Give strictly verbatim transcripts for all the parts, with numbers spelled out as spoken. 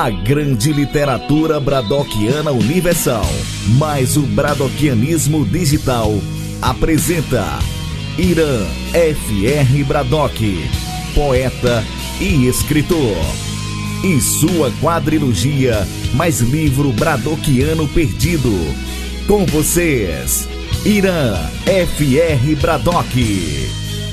A grande literatura bradoquiana universal, mais o bradoquianismo digital, apresenta Irã F R Braddock, poeta e escritor. E sua quadrilogia Mais Livro Bradockiano Perdido. Com vocês, Irã F R Braddock.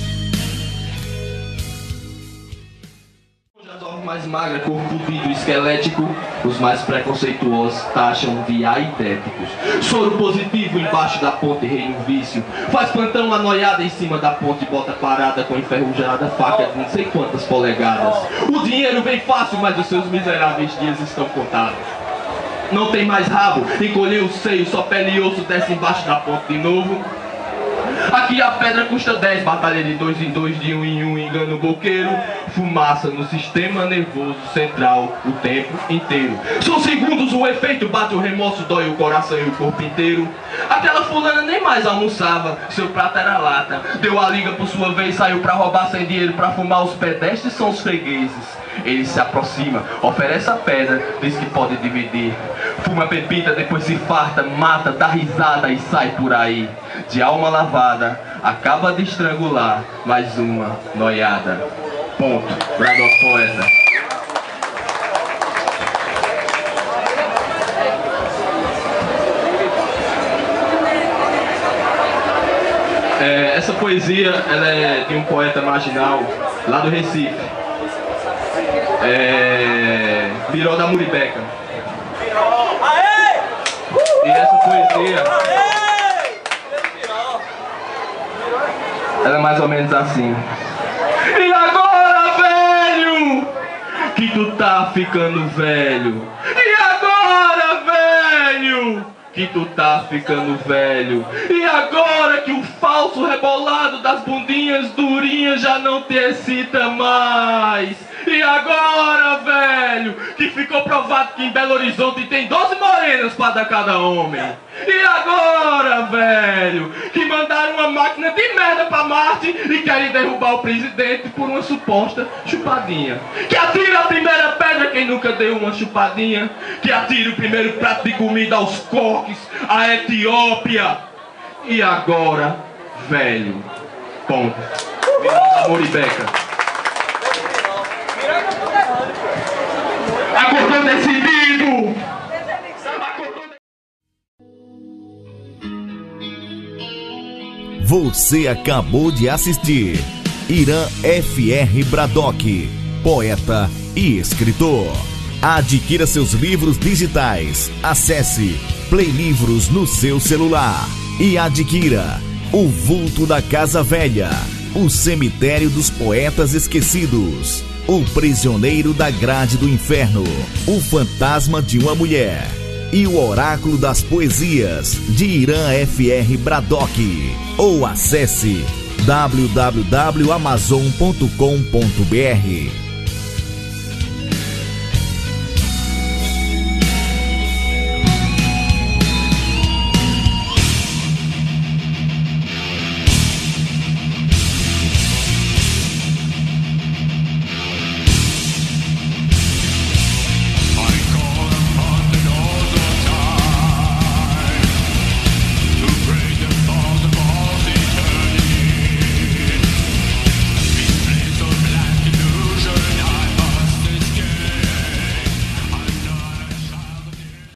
Mais magra, corpudido, esquelético, os mais preconceituosos taxam de aidéticos. Soro positivo embaixo da ponte, rei no vício. Faz plantão anoiada em cima da ponte, bota parada com enferrujada faca de não sei quantas polegadas. O dinheiro vem fácil, mas os seus miseráveis dias estão contados. Não tem mais rabo, encolheu o seio, só pele e osso, desce embaixo da ponte de novo. Aqui a pedra custa dez, batalha de dois em dois, de um em um, engano boqueiro. Fumaça no sistema nervoso central o tempo inteiro. São segundos o efeito, bate o remorso, dói o coração e o corpo inteiro. Aquela fulana nem mais almoçava, seu prato era lata. Deu a liga por sua vez, saiu pra roubar sem dinheiro, pra fumar. Os pedestres são os fregueses. Ele se aproxima, oferece a pedra, diz que pode dividir. Fuma pepita, depois se farta, mata, dá risada e sai por aí. De alma lavada, acaba de estrangular mais uma noiada. Ponto. Braddock poeta. É, essa poesia ela é de um poeta marginal lá do Recife. É, Biró da Muribeca. E essa poesia ela é mais ou menos assim. E agora, velho, que tu tá ficando velho. E agora, velho, que tu tá ficando velho. E agora que o falso rebolado das bundinhas durinhas já não te excita mais. E agora, velho, que ficou provado que em Belo Horizonte tem doze morenas para cada homem. E agora, velho, que mandaram uma máquina de merda pra Marte e querem derrubar o presidente por uma suposta chupadinha. Que atira a primeira pedra quem nunca deu uma chupadinha. Que atira o primeiro prato de comida aos coques, a Etiópia. E agora, velho, ponto. Biró da Muribeca. Acordou decidido. Você acabou de assistir Irã F R Braddock, poeta e escritor. Adquira seus livros digitais. Acesse Play Livros no seu celular e adquira O Vulto da Casa Velha, O Cemitério dos Poetas Esquecidos, O Prisioneiro da Grade do Inferno, O Fantasma de uma Mulher e O Oráculo das Poesias, de Irã F R Braddock. Ou acesse w w w ponto amazon ponto com ponto b r.